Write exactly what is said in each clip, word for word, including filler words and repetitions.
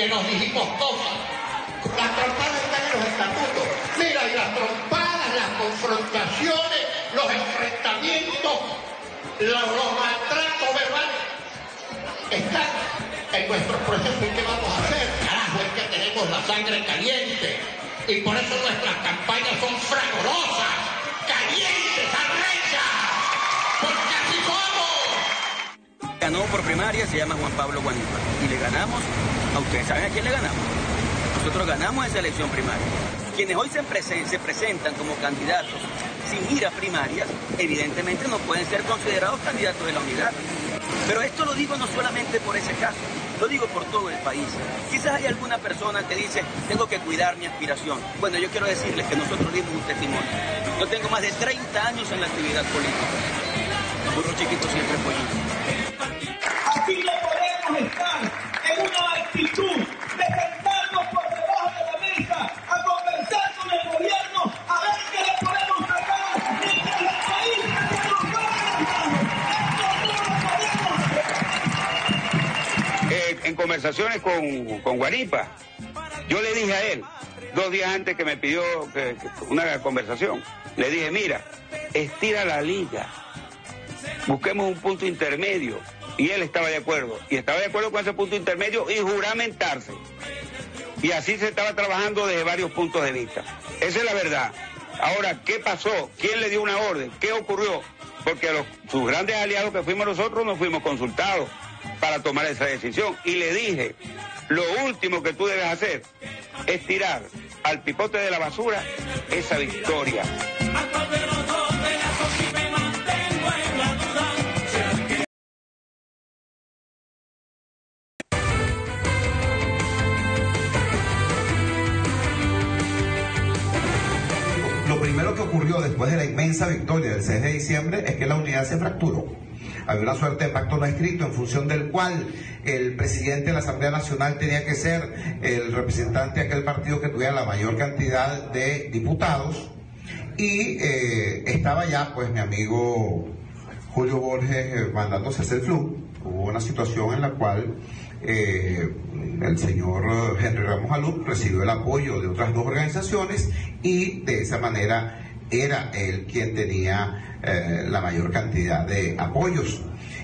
que nos dijimos cosas. Las trompadas están en los estatutos. Mira, y las trompadas, las confrontaciones, los enfrentamientos, los, los maltratos verbales están en nuestros procesos. ¿Y qué vamos a hacer? Carajo, es que tenemos la sangre caliente. Y por eso nuestras campañas son fragorosas, calientes, arrechas. Porque así somos. Ganó por primaria, se llama Juan Pablo Guanipa. Y le ganamos, a ustedes saben a quién le ganamos. Nosotros ganamos esa elección primaria. Quienes hoy se, presen se presentan como candidatos sin ir a primarias, evidentemente no pueden ser considerados candidatos de la unidad. Pero esto lo digo no solamente por ese caso, lo digo por todo el país. Quizás hay alguna persona que dice, tengo que cuidar mi aspiración. Bueno, yo quiero decirles que nosotros dimos un testimonio. Yo tengo más de treinta años en la actividad política. Burro chiquito siempre político. Aquí no podemos estar en una actitud de sentarnos por debajo de la mesa a conversar con el gobierno a ver qué le podemos sacar mientras el país se nos va adelantando. Esto no lo podemos hacer. Eh, en conversaciones con, con Guanipa, yo le dije a él, dos días antes que me pidió que, que una conversación, le dije, mira, estira la liga, busquemos un punto intermedio. Y él estaba de acuerdo, y estaba de acuerdo con ese punto intermedio y juramentarse. Y así se estaba trabajando desde varios puntos de vista. Esa es la verdad. Ahora, ¿qué pasó? ¿Quién le dio una orden? ¿Qué ocurrió? Porque los, sus grandes aliados que fuimos nosotros no fuimos consultados para tomar esa decisión. Y le dije, lo último que tú debes hacer es tirar al pipote de la basura esa victoria. Lo primero que ocurrió después de la inmensa victoria del seis de diciembre es que la unidad se fracturó. Había una suerte de pacto no escrito en función del cual el presidente de la Asamblea Nacional tenía que ser el representante de aquel partido que tuviera la mayor cantidad de diputados, y eh, estaba ya pues mi amigo Julio Borges eh, mandándose hacer el flu. Hubo una situación en la cual eh, el señor Henry Ramos Alud recibió el apoyo de otras dos organizaciones y de esa manera era él quien tenía eh, la mayor cantidad de apoyos.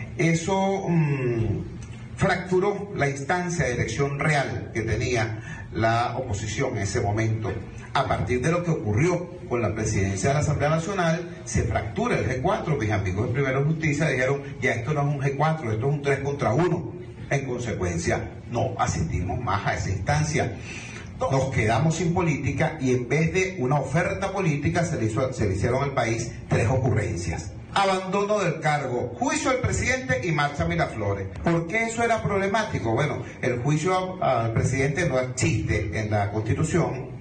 Eso mmm, fracturó la instancia de elección real que tenía la oposición en ese momento. A partir de lo que ocurrió con la presidencia de la Asamblea Nacional, se fractura el G cuatro. Mis amigos de Primero Justicia dijeron, ya esto no es un G cuatro, esto es un tres contra uno. En consecuencia, no asistimos más a esa instancia. Nos quedamos sin política y en vez de una oferta política se le, hizo, se le hicieron al país tres ocurrencias. Abandono del cargo, juicio al presidente y marcha Miraflores. ¿Por qué eso era problemático? Bueno, el juicio al presidente no existe en la Constitución.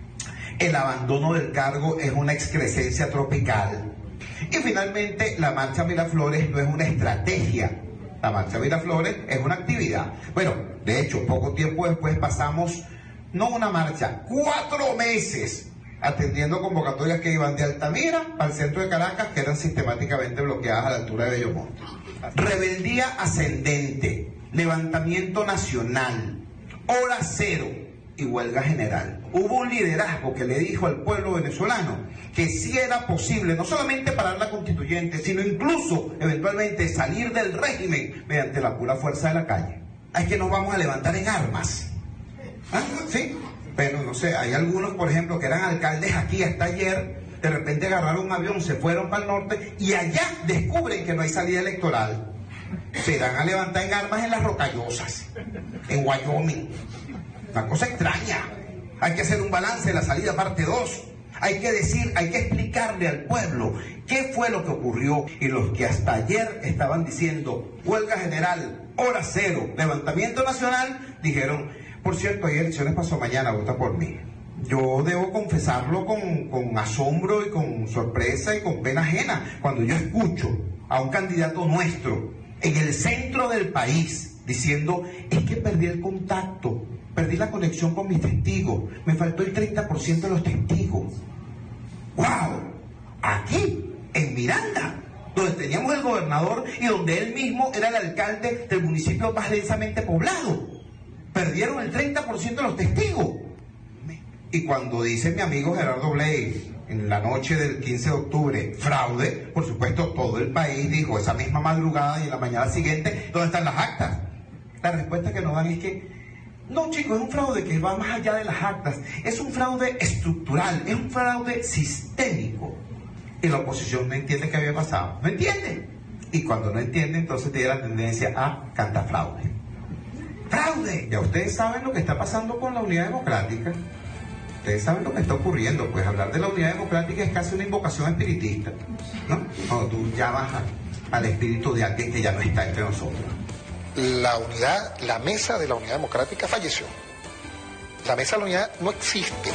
El abandono del cargo es una excrescencia tropical. Y finalmente, la marcha Miraflores no es una estrategia. La marcha Miraflores es una actividad. Bueno, de hecho, poco tiempo después pasamos, no una marcha, cuatro meses atendiendo convocatorias que iban de Altamira al centro de Caracas, que eran sistemáticamente bloqueadas a la altura de Bellomonte. Rebeldía ascendente, levantamiento nacional, hora cero y huelga general. Hubo un liderazgo que le dijo al pueblo venezolano que sí era posible no solamente parar la constituyente, sino incluso eventualmente salir del régimen mediante la pura fuerza de la calle. Es que nos vamos a levantar en armas. ¿Ah? ¿Sí? Pero no sé, hay algunos, por ejemplo, que eran alcaldes aquí hasta ayer, de repente agarraron un avión, se fueron para el norte y allá descubren que no hay salida electoral. Se dan a levantar en armas en las Rocallosas, en Wyoming. Una cosa extraña. Hay que hacer un balance de la salida parte dos. Hay que decir, hay que explicarle al pueblo qué fue lo que ocurrió. Y los que hasta ayer estaban diciendo huelga general, hora cero, levantamiento nacional, dijeron, por cierto, hay elecciones pasó mañana, vota por mí. Yo debo confesarlo con, con asombro y con sorpresa y con pena ajena cuando yo escucho a un candidato nuestro en el centro del país diciendo, es que perdí el contacto, perdí la conexión con mis testigos, me faltó el treinta por ciento de los testigos. ¡Wow! Aquí, en Miranda, donde teníamos el gobernador y donde él mismo era el alcalde del municipio más densamente poblado. perdieron el treinta por ciento de los testigos. Y cuando dice mi amigo Gerardo Blades, en la noche del quince de octubre, fraude, por supuesto todo el país dijo esa misma madrugada y en la mañana siguiente, ¿dónde están las actas? La respuesta que nos dan es que, no chicos, es un fraude que va más allá de las actas, es un fraude estructural, es un fraude sistémico. Y la oposición no entiende qué había pasado, no entiende. Y cuando no entiende, entonces tiene la tendencia a cantar fraude. ¡Fraude! Ya ustedes saben lo que está pasando con la Unidad Democrática. Ustedes saben lo que está ocurriendo, pues hablar de la Unidad Democrática es casi una invocación espiritista, ¿no? Cuando tú llamas a, al espíritu de alguien que ya no está entre nosotros. La unidad, la mesa de la Unidad Democrática falleció. La mesa de la unidad no existe.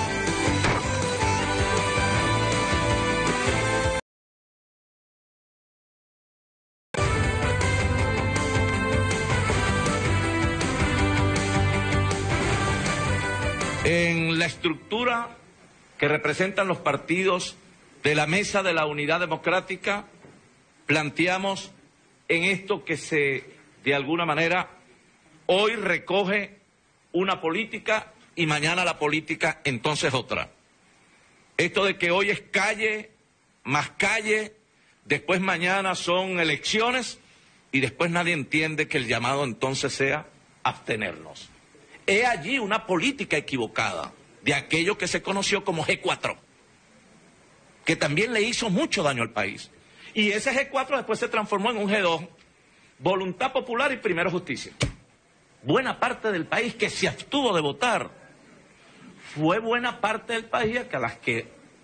En la estructura que representan los partidos de la Mesa de la Unidad Democrática, planteamos en esto que se, de alguna manera, hoy recoge una política y mañana la política entonces otra. Esto de que hoy es calle, más calle, después mañana son elecciones y después nadie entiende que el llamado entonces sea abstenernos. He allí una política equivocada de aquello que se conoció como G cuatro, que también le hizo mucho daño al país. Y ese G cuatro después se transformó en un G dos, Voluntad Popular y Primero Justicia. Buena parte del país que se abstuvo de votar fue buena parte del país que a las que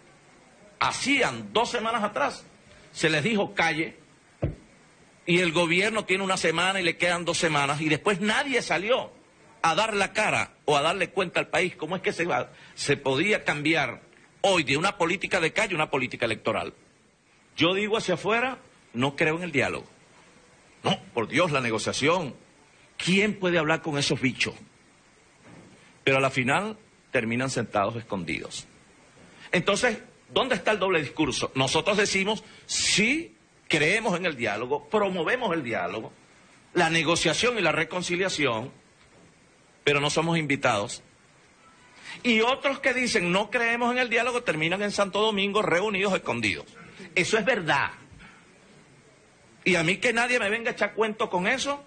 hacían dos semanas atrás se les dijo calle y el gobierno tiene una semana y le quedan dos semanas y después nadie salió a dar la cara o a darle cuenta al país cómo es que se, va, se podía cambiar hoy de una política de calle a una política electoral. Yo digo hacia afuera, no creo en el diálogo. No, por Dios, la negociación. ¿Quién puede hablar con esos bichos? Pero a la final terminan sentados escondidos. Entonces, ¿dónde está el doble discurso? Nosotros decimos, sí, creemos en el diálogo, promovemos el diálogo, la negociación y la reconciliación, pero no somos invitados. Y otros que dicen no creemos en el diálogo terminan en Santo Domingo reunidos escondidos. Eso es verdad. Y a mí que nadie me venga a echar cuento con eso,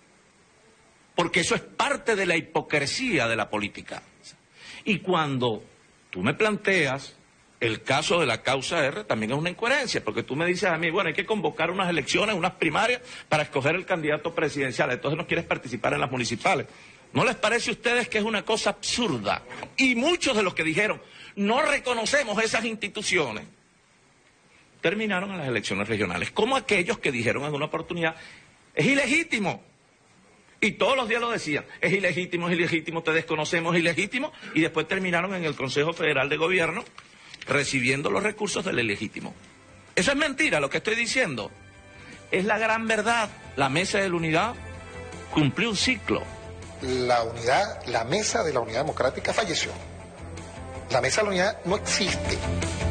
porque eso es parte de la hipocresía de la política. Y cuando tú me planteas el caso de la causa R, también es una incoherencia, porque tú me dices a mí, bueno, hay que convocar unas elecciones, unas primarias, para escoger el candidato presidencial, entonces no quieres participar en las municipales. ¿No les parece a ustedes que es una cosa absurda? Y muchos de los que dijeron, no reconocemos esas instituciones, terminaron en las elecciones regionales, como aquellos que dijeron en una oportunidad, es ilegítimo. Y todos los días lo decían, es ilegítimo, es ilegítimo, te desconocemos, es ilegítimo, y después terminaron en el Consejo Federal de Gobierno recibiendo los recursos del ilegítimo. Eso es mentira, lo que estoy diciendo. Es la gran verdad. La Mesa de la Unidad cumplió un ciclo. La unidad, la mesa de la Unidad Democrática falleció. La mesa de la unidad no existe.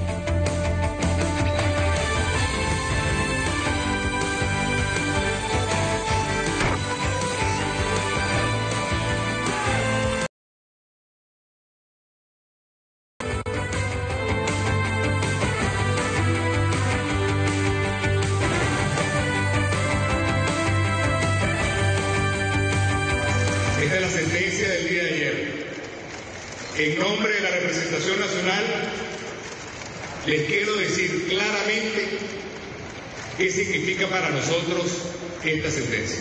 En nombre de la representación nacional, les quiero decir claramente qué significa para nosotros esta sentencia.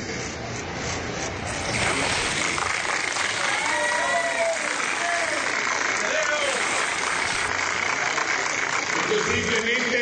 Esto es simplemente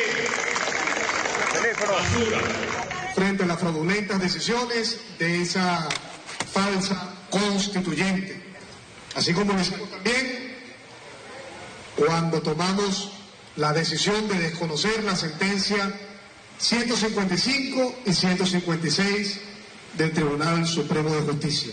basura. Frente a las fraudulentas decisiones de esa falsa constituyente. Así como lo hicimos también cuando tomamos la decisión de desconocer la sentencia ciento cincuenta y cinco y ciento cincuenta y seis del Tribunal Supremo de Justicia.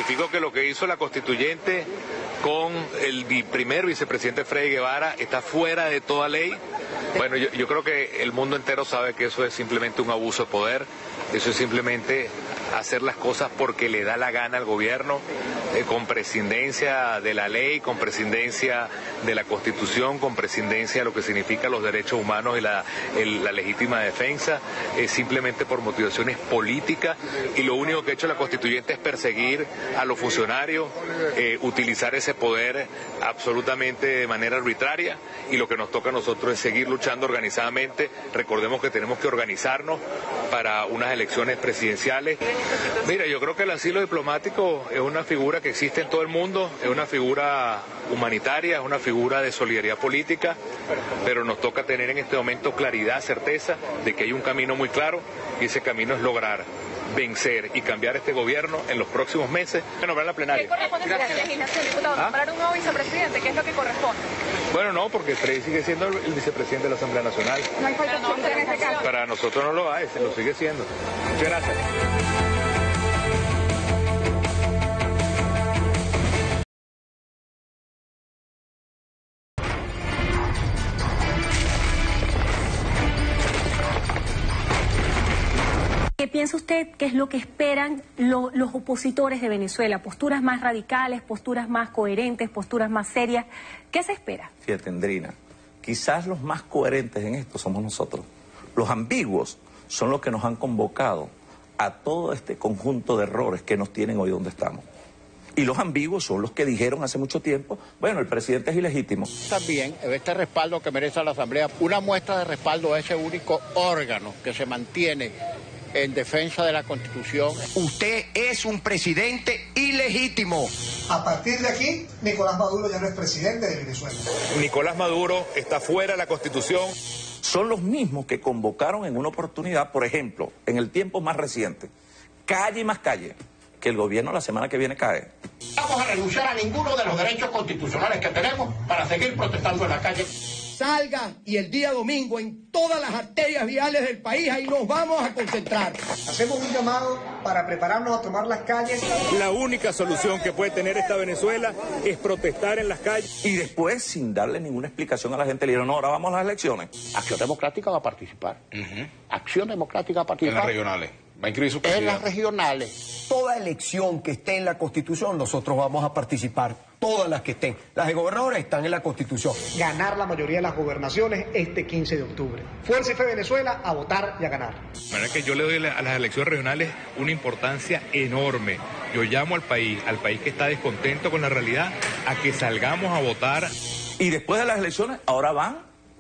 ratifico que lo que hizo la constituyente con el primer vicepresidente Freddy Guevara está fuera de toda ley. Bueno, yo, yo creo que el mundo entero sabe que eso es simplemente un abuso de poder, eso es simplemente hacer las cosas porque le da la gana al gobierno, eh, con prescindencia de la ley, con prescindencia de la Constitución, con prescindencia de lo que significa los derechos humanos y la, el, la legítima defensa, eh, simplemente por motivaciones políticas, y lo único que ha hecho la constituyente es perseguir a los funcionarios, eh, utilizar ese poder absolutamente de manera arbitraria, y lo que nos toca a nosotros es seguir luchando organizadamente. Recordemos que tenemos que organizarnos para unas elecciones presidenciales. Mira, yo creo que el asilo diplomático es una figura que existe en todo el mundo, es una figura humanitaria, es una figura de solidaridad política, pero nos toca tener en este momento claridad, certeza de que hay un camino muy claro, y ese camino es lograr vencer y cambiar este gobierno en los próximos meses. Nombrar la plenaria. ¿Qué corresponde a la legislación, diputado? ¿Ah? Nombrar un nuevo vicepresidente, ¿qué es lo que corresponde? Bueno, no, porque Freddy sigue siendo el, el vicepresidente de la Asamblea Nacional. No hay falta no, en este caso. Para nosotros no lo hay, se lo sigue siendo. Muchas gracias. ¿Qué piensa usted que es lo que esperan lo, los opositores de Venezuela? ¿Posturas más radicales, posturas más coherentes, posturas más serias? ¿Qué se espera? Fíjate, Andrina, quizás los más coherentes en esto somos nosotros. Los ambiguos son los que nos han convocado a todo este conjunto de errores que nos tienen hoy donde estamos. Y los ambiguos son los que dijeron hace mucho tiempo, bueno, el presidente es ilegítimo. También este respaldo que merece la Asamblea, una muestra de respaldo a ese único órgano que se mantiene en defensa de la Constitución. Usted es un presidente ilegítimo. A partir de aquí, Nicolás Maduro ya no es presidente de Venezuela. Nicolás Maduro está fuera de la Constitución. Son los mismos que convocaron en una oportunidad, por ejemplo, en el tiempo más reciente, calle y más calle, que el gobierno la semana que viene cae. Vamos a renunciar a ninguno de los derechos constitucionales que tenemos para seguir protestando en la calle. Salgan y el día domingo en todas las arterias viales del país, ahí nos vamos a concentrar. Hacemos un llamado para prepararnos a tomar las calles. La única solución que puede tener esta Venezuela es protestar en las calles. Y después, sin darle ninguna explicación a la gente, le dijeron, no, ahora vamos a las elecciones. Acción Democrática va a participar. Uh-huh. Acción Democrática va a participar. En las regionales. Va a inscribir su En las regionales. Toda elección que esté en la Constitución, nosotros vamos a participar. Todas las que estén. Las de gobernadores están en la Constitución. Ganar la mayoría de las gobernaciones este quince de octubre. Fuerza y Fe Venezuela, a votar y a ganar. La verdad que yo le doy a las elecciones regionales una importancia enorme. Yo llamo al país, al país que está descontento con la realidad, a que salgamos a votar. Y después de las elecciones, ahora van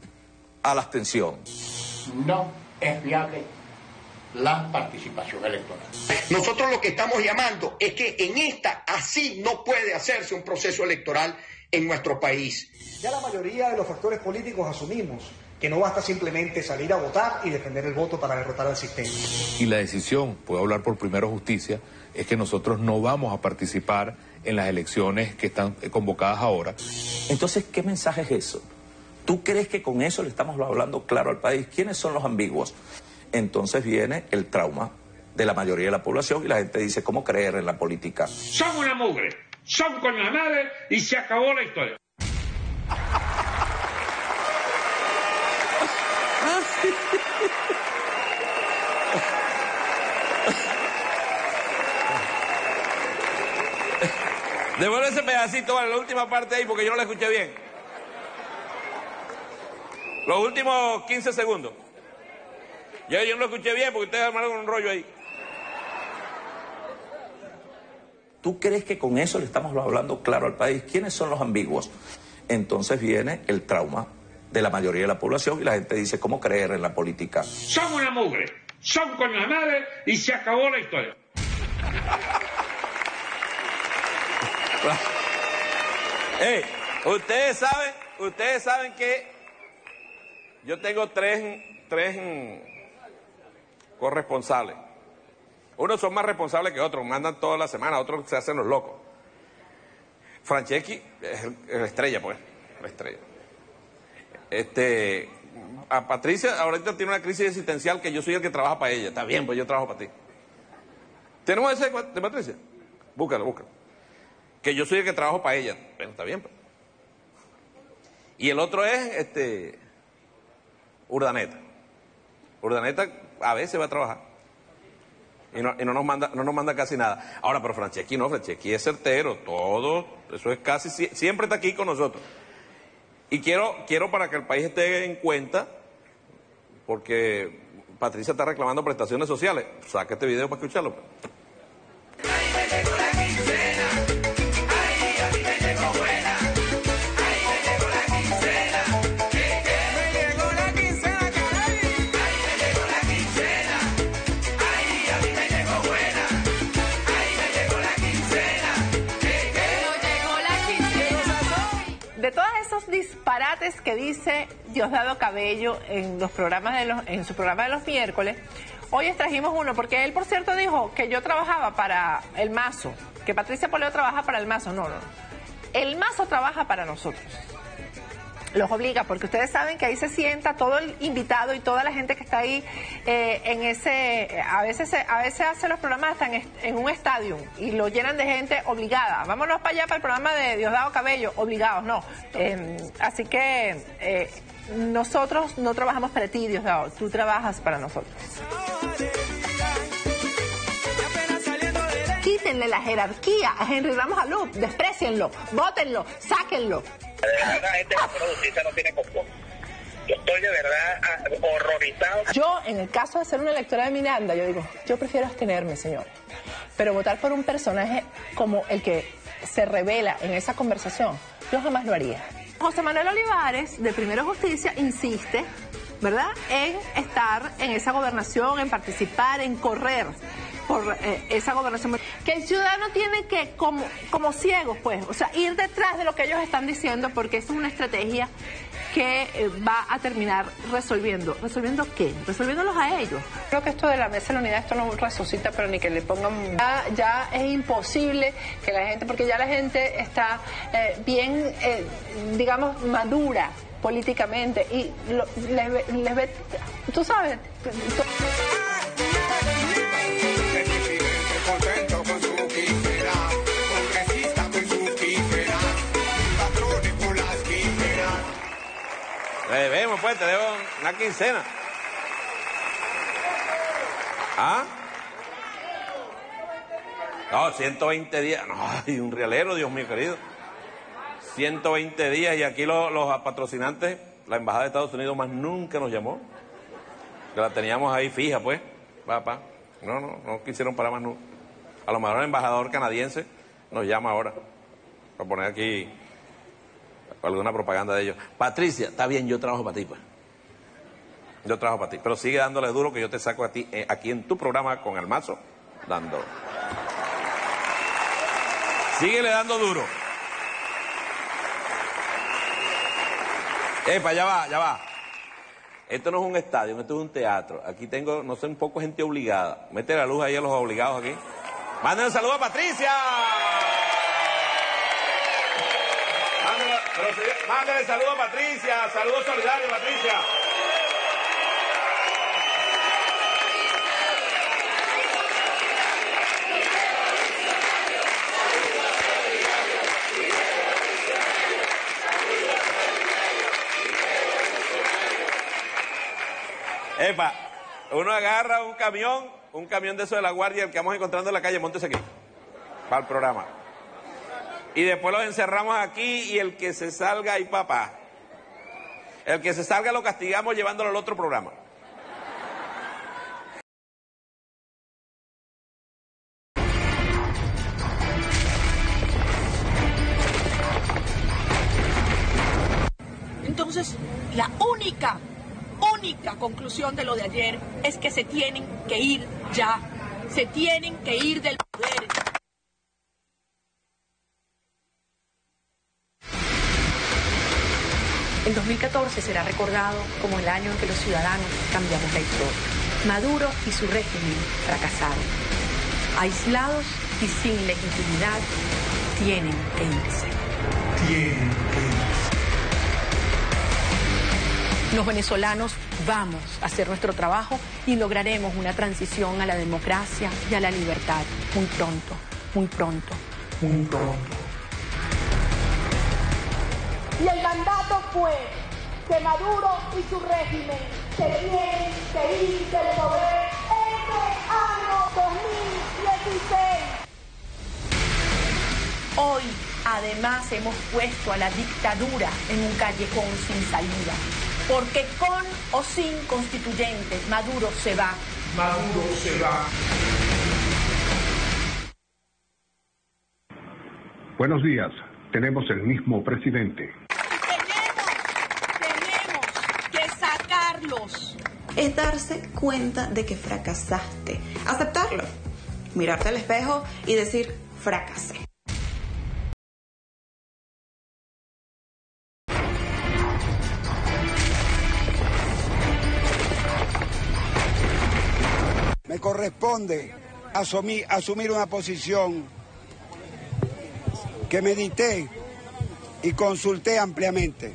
a la abstención. No es viable la participación electoral. Nosotros lo que estamos llamando es que en esta así no puede hacerse un proceso electoral en nuestro país. Ya la mayoría de los factores políticos asumimos que no basta simplemente salir a votar y defender el voto para derrotar al sistema. Y la decisión, puedo hablar por Primero Justicia, es que nosotros no vamos a participar en las elecciones que están convocadas ahora. Entonces, ¿qué mensaje es eso? ¿Tú crees que con eso le estamos hablando claro al país? ¿Quiénes son los ambiguos? Entonces viene el trauma de la mayoría de la población y la gente dice, ¿cómo creer en la política? Son una mugre, son con la madre y se acabó la historia. Devuelve ese pedacito, vale, la última parte ahí porque yo no la escuché bien. Los últimos quince segundos. Yo, yo no lo escuché bien porque ustedes armaron un rollo ahí. ¿Tú crees que con eso le estamos hablando claro al país? ¿Quiénes son los ambiguos? Entonces viene el trauma de la mayoría de la población y la gente dice, ¿cómo creer en la política? Son una mugre, son con la madre y se acabó la historia. Hey, ustedes saben, ustedes saben que yo tengo tres, tres corresponsales. Unos son más responsables que otros, mandan toda la semana, otros se hacen los locos. Franceschi es la estrella, pues, la estrella. Este, a Patricia ahorita tiene una crisis existencial que yo soy el que trabaja para ella. Está bien, pues yo trabajo para ti. ¿Tenemos ese de Patricia? Búscalo, búscalo. que yo soy el que trabajo para ella. Bueno, está bien. Pues. Y el otro es este Urdaneta. Urdaneta a veces va a trabajar. Y no, y no nos manda, no nos manda casi nada. Ahora, pero Franceschi no, Franceschi es certero, todo, eso es casi, siempre está aquí con nosotros. Y quiero, quiero para que el país esté en cuenta, porque Patricia está reclamando prestaciones sociales. Saca este video para escucharlo. De todos esos disparates que dice Diosdado Cabello en los programas de los, en su programa de los miércoles, hoy extrajimos uno, porque él, por cierto, dijo que yo trabajaba para el Mazo, que Patricia Poleo trabaja para el Mazo. No, no, no. El Mazo trabaja para nosotros. Los obliga, porque ustedes saben que ahí se sienta todo el invitado y toda la gente que está ahí eh, en ese, a veces a veces hace los programas hasta en, en un estadio y lo llenan de gente obligada. Vámonos para allá para el programa de Diosdado Cabello, obligados, no. Eh, así que eh, nosotros no trabajamos para ti, Diosdado, tú trabajas para nosotros. Quítenle la jerarquía a Henry Ramos Alú, desprécienlo, bótenlo, sáquenlo. De verdad, la gente de la justicia no tiene común. Yo estoy de verdad horrorizado. Yo, en el caso de ser una electora de Miranda, yo digo, yo prefiero abstenerme, señor. Pero votar por un personaje como el que se revela en esa conversación, yo jamás lo haría. José Manuel Olivares, de Primero Justicia, insiste, ¿verdad?, en estar en esa gobernación, en participar, en correr por eh, esa gobernación. Que el ciudadano tiene que, como, como ciegos, pues, o sea, ir detrás de lo que ellos están diciendo, porque eso es una estrategia que eh, va a terminar resolviendo. ¿Resolviendo qué? Resolviéndolos a ellos. Creo que esto de la mesa de la unidad, esto no resucita, pero ni que le pongan... Ya, ya es imposible que la gente, porque ya la gente está eh, bien, eh, digamos, madura políticamente, y lo, les, ve, les ve, tú sabes... Tú... Contento con su quijera, congresista con su quijera, patrones con las quijeras. Le debemos, pues, te debo una quincena. ¿Ah? No, ciento veinte días. No, hay un realero, Dios mío querido. ciento veinte días y aquí los, los patrocinantes, la Embajada de Estados Unidos más nunca nos llamó. Que la teníamos ahí fija, pues. Papá. No, no, no quisieron parar más nunca. A lo mejor el embajador canadiense nos llama ahora para poner aquí alguna propaganda de ellos. Patricia, está bien, yo trabajo para ti, pues. Yo trabajo para ti, pero sigue dándole duro que yo te saco a ti eh, aquí en tu programa con el Mazo, dando. Síguele dando duro. Epa, ya va, ya va. Esto no es un estadio, esto es un teatro. Aquí tengo, no sé, un poco gente obligada. Mete la luz ahí a los obligados aquí. Mándenle un saludo a Patricia. Mándale, pero sí, mándale saludo a Patricia. Saludos solidarios, Patricia. Epa, uno agarra un camión, un camión de eso de la guardia, el que vamos encontrando en la calle, móntese aquí, para el programa. Y después los encerramos aquí y el que se salga, ahí papá. El que se salga lo castigamos llevándolo al otro programa. Entonces, la única... única conclusión de lo de ayer es que se tienen que ir ya, se tienen que ir del poder. El dos mil catorce será recordado como el año en que los ciudadanos cambiamos la historia. Maduro y su régimen fracasaron. Aislados y sin legitimidad, tienen que irse. Tienen que irse. Los venezolanos vamos a hacer nuestro trabajo y lograremos una transición a la democracia y a la libertad muy pronto, muy pronto, muy pronto. Y el mandato fue que Maduro y su régimen se tienen que ir del poder este año dos mil dieciséis. Hoy, además, hemos puesto a la dictadura en un callejón sin salida. Porque con o sin constituyentes, Maduro se va. Maduro se va. Buenos días. Tenemos el mismo presidente. Tenemos que sacarlos. Es darse cuenta de que fracasaste. Aceptarlo. Mirarte al espejo y decir, fracasé. Me corresponde asumir, asumir una posición que medité y consulté ampliamente.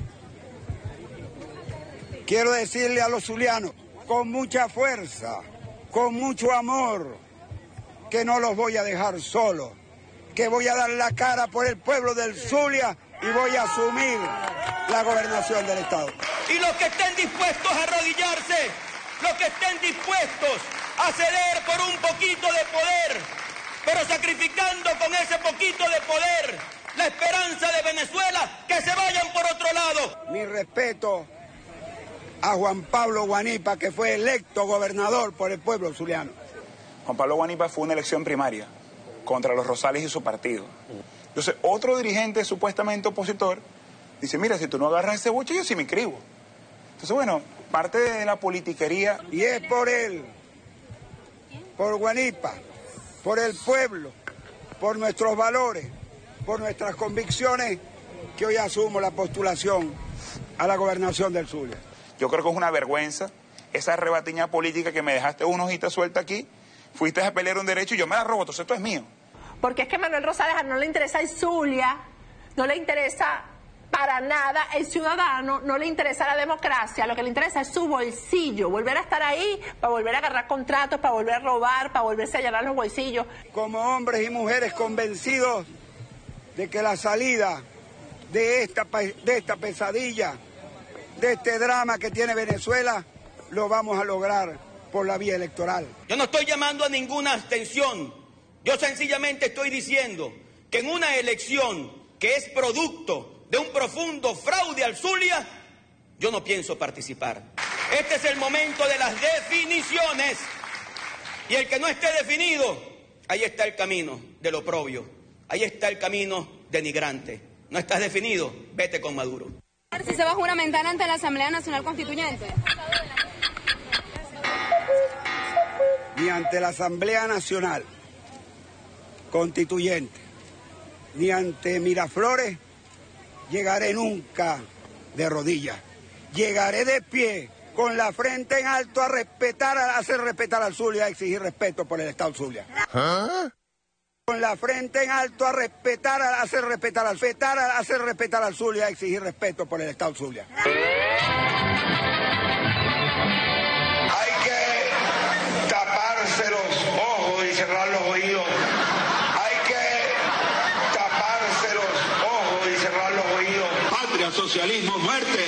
Quiero decirle a los zulianos, con mucha fuerza, con mucho amor, que no los voy a dejar solos, que voy a dar la cara por el pueblo del Zulia y voy a asumir la gobernación del Estado. Y los que estén dispuestos a arrodillarse, los que estén dispuestos a ceder por un poquito de poder, pero sacrificando con ese poquito de poder la esperanza de Venezuela, que se vayan por otro lado. Mi respeto a Juan Pablo Guanipa, que fue electo gobernador por el pueblo zuliano. Juan Pablo Guanipa fue una elección primaria contra los Rosales y su partido. Entonces, otro dirigente supuestamente opositor dice, mira, si tú no agarras ese buche, yo sí me inscribo. Entonces, bueno, parte de la politiquería. Y es por él, por Guanipa, por el pueblo, por nuestros valores, por nuestras convicciones, que hoy asumo la postulación a la gobernación del Zulia. Yo creo que es una vergüenza esa rebatiña política que me dejaste una hojita suelta aquí, fuiste a pelear un derecho y yo me la robo, entonces esto es mío. Porque es que a Manuel Rosales no le interesa el Zulia, no le interesa para nada el ciudadano, no le interesa la democracia, lo que le interesa es su bolsillo, volver a estar ahí para volver a agarrar contratos, para volver a robar, para volverse a llenar los bolsillos. Como hombres y mujeres convencidos de que la salida de esta, de esta pesadilla, de este drama que tiene Venezuela, lo vamos a lograr por la vía electoral. Yo no estoy llamando a ninguna abstención, yo sencillamente estoy diciendo que en una elección que es producto de un profundo fraude al Zulia, yo no pienso participar. Este es el momento de las definiciones, y el que no esté definido, ahí está el camino del oprobio, ahí está el camino denigrante. No estás definido, vete con Maduro. Si se va a juramentar ante la Asamblea Nacional Constituyente. Ni ante la Asamblea Nacional Constituyente, ni ante Miraflores, llegaré nunca de rodillas. Llegaré de pie, con la frente en alto, a respetar, a hacer respetar al Zulia, a exigir respeto por el Estado Zulia. ¿Ah? Con la frente en alto, a respetar, a hacer respetar al respetar, a hacer respetar al Zulia, a exigir respeto por el Estado Zulia. Hay que taparse los ojos y cerrar los oídos. Hay que taparse los ojos y cerrar los oídos. Patria, socialismo, muerte.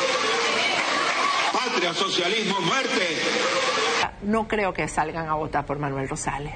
Patria, socialismo, muerte. No creo que salgan a votar por Manuel Rosales.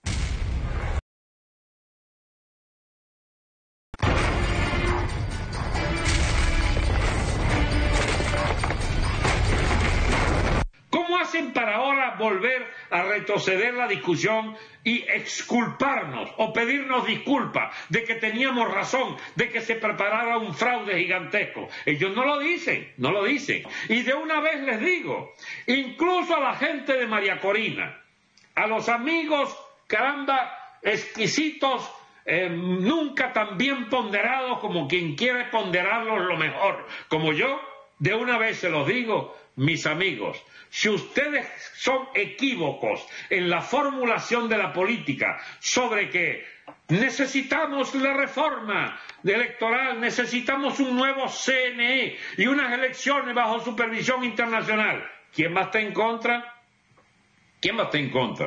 ¿Cómo hacen para ahora volver a retroceder la discusión y exculparnos o pedirnos disculpas de que teníamos razón, de que se preparara un fraude gigantesco? Ellos no lo dicen, no lo dicen. Y de una vez les digo, incluso a la gente de María Corina, a los amigos, caramba, exquisitos, eh, nunca tan bien ponderados como quien quiere ponderarlos lo mejor, como yo, de una vez se los digo, mis amigos, si ustedes son equívocos en la formulación de la política sobre que necesitamos la reforma electoral, necesitamos un nuevo C N E y unas elecciones bajo supervisión internacional, ¿quién va a estar en contra? ¿Quién va a estar en contra?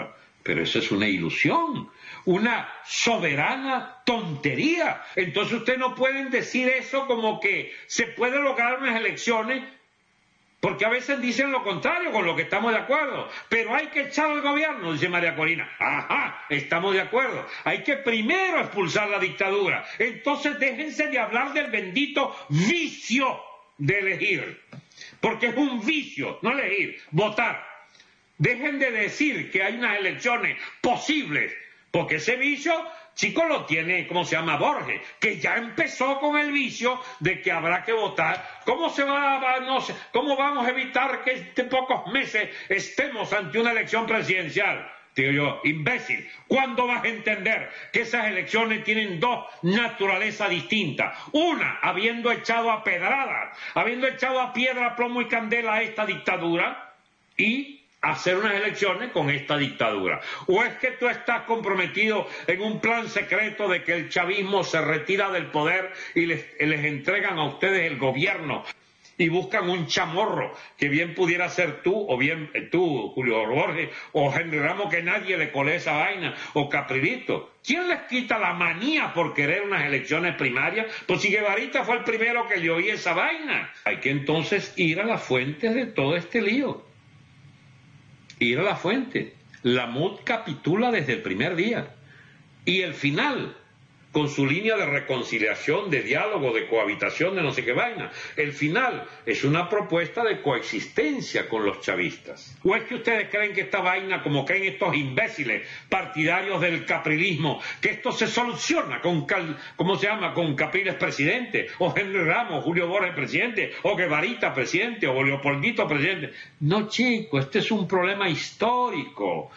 Pero eso es una ilusión, una soberana tontería. Entonces ustedes no pueden decir eso como que se puede lograr unas elecciones, porque a veces dicen lo contrario, con lo que estamos de acuerdo. Pero hay que echar al gobierno, dice María Corina. Ajá, estamos de acuerdo. Hay que primero expulsar la dictadura. Entonces déjense de hablar del bendito vicio de elegir. Porque es un vicio, no elegir, votar. Dejen de decir que hay unas elecciones posibles, porque ese vicio, chicos, lo tiene, ¿cómo se llama? Borges, que ya empezó con el vicio de que habrá que votar. ¿Cómo se va, va no sé, cómo vamos a evitar que en pocos meses estemos ante una elección presidencial? Digo yo, imbécil, ¿cuándo vas a entender que esas elecciones tienen dos naturalezas distintas? Una, habiendo echado a pedradas, habiendo echado a piedra, plomo y candela a esta dictadura, y hacer unas elecciones con esta dictadura. ¿O es que tú estás comprometido en un plan secreto de que el chavismo se retira del poder y les, les entregan a ustedes el gobierno y buscan un chamorro que bien pudiera ser tú, o bien tú, Julio Borges, o Henry Ramos, que nadie le cole esa vaina, o Caprilito? ¿Quién les quita la manía por querer unas elecciones primarias? Pues si Guevarita fue el primero que le oí esa vaina. Hay que entonces ir a la fuente de todo este lío. Ir a la fuente. La M U D capitula desde el primer día. Y el final, con su línea de reconciliación, de diálogo, de cohabitación, de no sé qué vaina, el final es una propuesta de coexistencia con los chavistas. ¿O es que ustedes creen que esta vaina, como creen estos imbéciles partidarios del caprilismo, que esto se soluciona con, cal, ¿cómo se llama?, con Capriles presidente, o Henry Ramos, Julio Borges presidente, o Guevarita presidente, o Leopoldito presidente? No, chico, este es un problema histórico.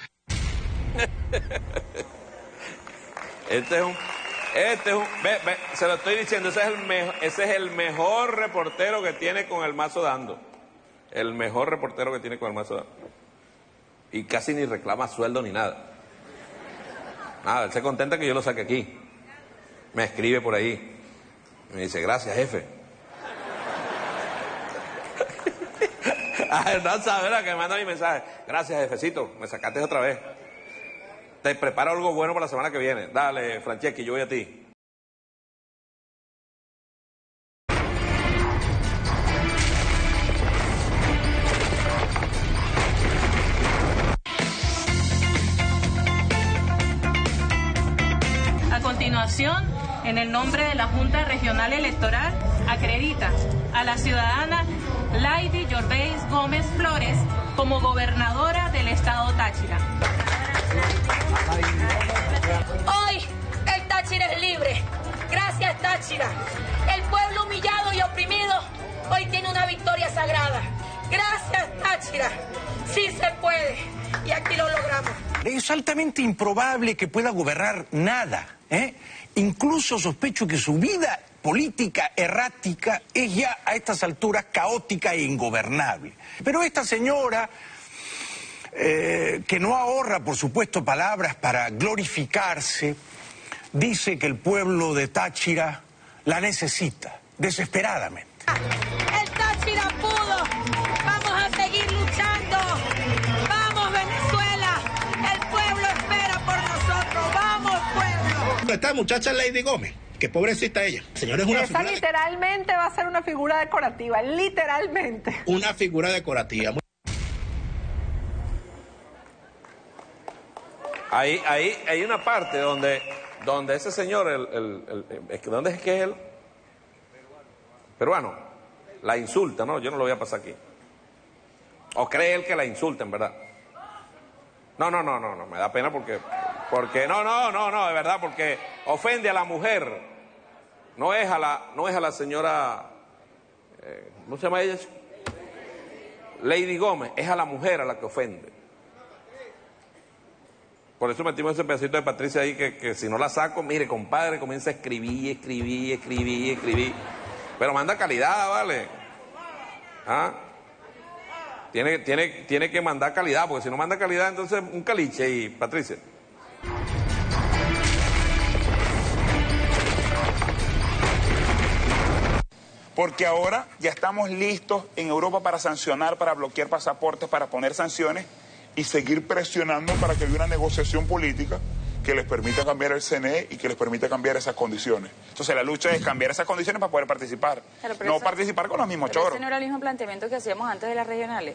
Este es un... Este es un, ve, ve, se lo estoy diciendo, ese es, el me, ese es el mejor reportero que tiene con el mazo dando. El mejor reportero que tiene con el mazo dando. Y casi ni reclama sueldo ni nada. Nada, él se contenta que yo lo saque aquí. Me escribe por ahí. Me dice, gracias, jefe. Ah, no sabe, ¿verdad? Que me manda mi mensaje. Gracias, jefecito, me sacaste otra vez. Te preparo algo bueno para la semana que viene. Dale, Franceschi, yo voy a ti. A continuación, en el nombre de la Junta Regional Electoral, acredita a la ciudadana Lady Yorbeis Gómez Flores como gobernadora del estado Táchira. Hoy el Táchira es libre. Gracias, Táchira. El pueblo humillado y oprimido hoy tiene una victoria sagrada. Gracias, Táchira. Sí se puede. Y aquí lo logramos. Es altamente improbable que pueda gobernar nada, ¿eh? Incluso sospecho que su vida política errática es ya a estas alturas caótica e ingobernable. Pero esta señora... Eh, que no ahorra, por supuesto, palabras para glorificarse, dice que el pueblo de Táchira la necesita, desesperadamente. El Táchira pudo. Vamos a seguir luchando. Vamos, Venezuela. El pueblo espera por nosotros. Vamos, pueblo. Esta muchacha Lady Gómez, que pobrecita ella. Señora, es una Esa figura literalmente de... va a ser una figura decorativa, literalmente. Una figura decorativa. Ahí, ahí hay una parte donde, donde ese señor, el, el, el, el, ¿dónde es que es él? Peruano, la insulta, ¿no? Yo no lo voy a pasar aquí. ¿O cree él que la insulten, verdad? No, no, no, no, no, me da pena porque, porque, no, no, no, no, de verdad, porque ofende a la mujer. No es a la, no es a la señora, eh, ¿cómo se llama ella? Lady Gómez, es a la mujer a la que ofende. Por eso metimos ese pedacito de Patricia ahí que, que si no la saco, mire, compadre, comienza a escribir, escribir, escribir, escribir. Pero manda calidad, ¿vale? ¿Ah? Tiene, tiene, tiene que mandar calidad, porque si no manda calidad, entonces un caliche y Patricia. Porque ahora ya estamos listos en Europa para sancionar, para bloquear pasaportes, para poner sanciones y seguir presionando para que haya una negociación política que les permita cambiar el C N E y que les permita cambiar esas condiciones. Entonces la lucha es cambiar esas condiciones para poder participar, Claro, no eso, participar con los mismos pero choros. ese no era el mismo planteamiento que hacíamos antes de las regionales.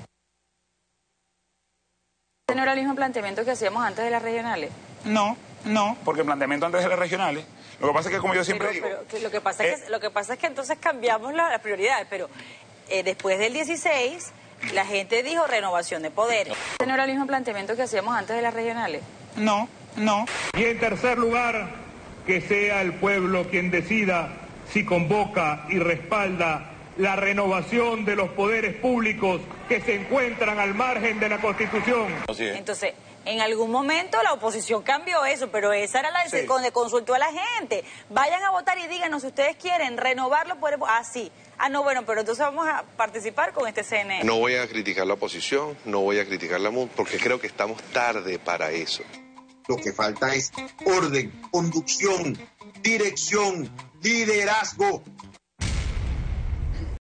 Ese no era el mismo planteamiento que hacíamos antes de las regionales. No, no, porque el planteamiento antes de las regionales, lo que pasa es que como yo siempre Pero, digo... pero que lo, que pasa es eh, que, lo que pasa es que entonces cambiamos la- las prioridades, pero eh, después del dieciséis la gente dijo renovación de poderes. Ese no era el mismo planteamiento que hacíamos antes de las regionales. No, no. Y en tercer lugar, que sea el pueblo quien decida si convoca y respalda la renovación de los poderes públicos que se encuentran al margen de la Constitución. Entonces, en algún momento la oposición cambió eso, pero esa era la Sí. donde consultó a la gente. Vayan a votar y díganos si ustedes quieren renovar los poderes. Ah, sí. Ah, no, bueno, pero entonces vamos a participar con este C N E. No voy a criticar la oposición, no voy a criticar la M U, porque creo que estamos tarde para eso. Lo que falta es orden, conducción, dirección, liderazgo.